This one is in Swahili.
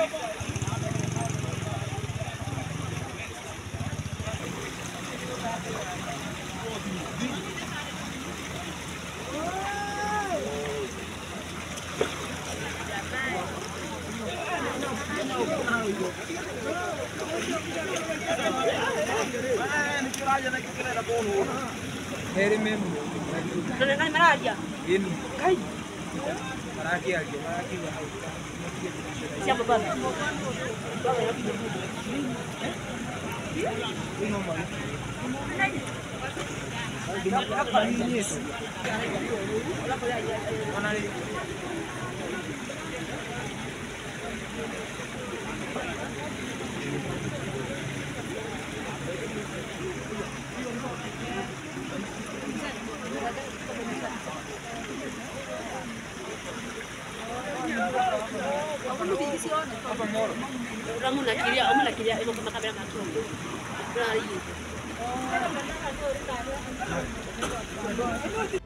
Heri memu. Tunaenda maraja. Ini. Kai. Maraki aje, maraki. Simba Bus. Ini mau. Apa moro? Orang nak kira, emang kena kamera macam tu. Berani.